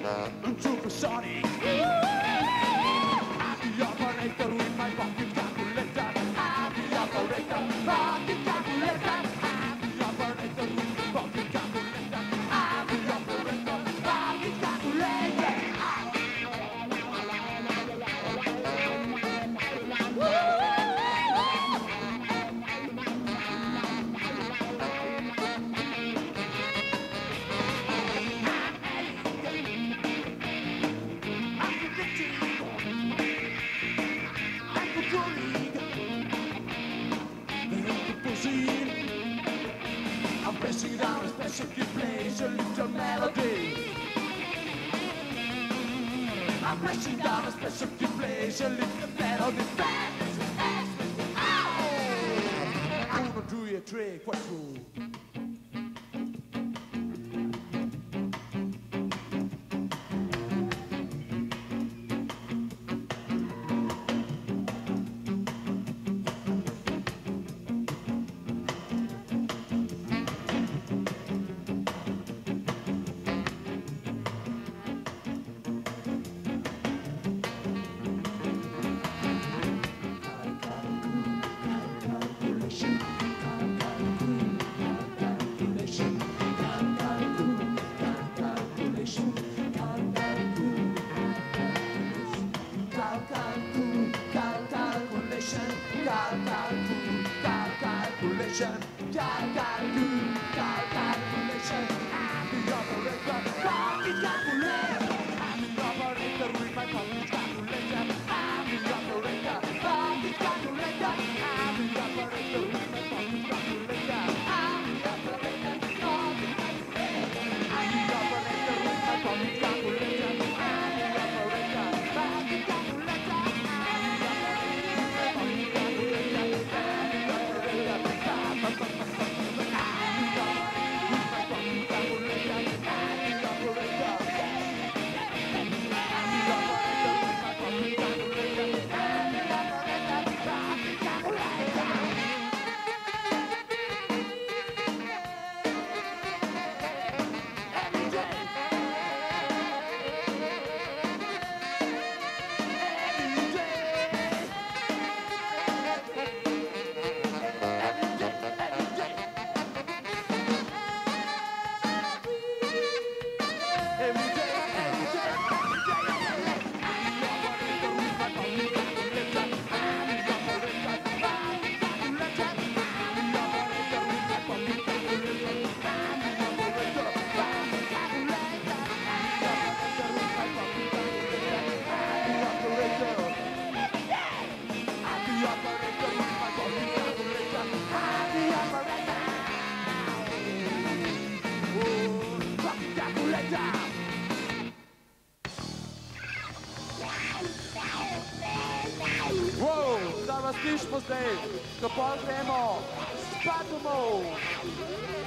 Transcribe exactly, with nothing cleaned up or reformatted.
Supersonic. I'm the operator with my pocket calculator. I'm the operator, pocket calculator. I'm the operator with my pocket calculator. I'm the operator, pocket calculator. I'm pressing down a special key plays a little melody. I'm pressing down a special key plays a little melody. Uno, due, tre, quattro. Calculation, calculation, calculation. I'm the operator, pocket calculator. I'm the operator with my pocket calculator. I'm the operator, pocket calculator. I'm the operator with my pocket calculator. I'm the operator, pocket calculator. I'm the operator with my pocket calculator. I'm the operator, pocket calculator. Wow, da was nicht muss ey. Kapal gremo. Spatomo.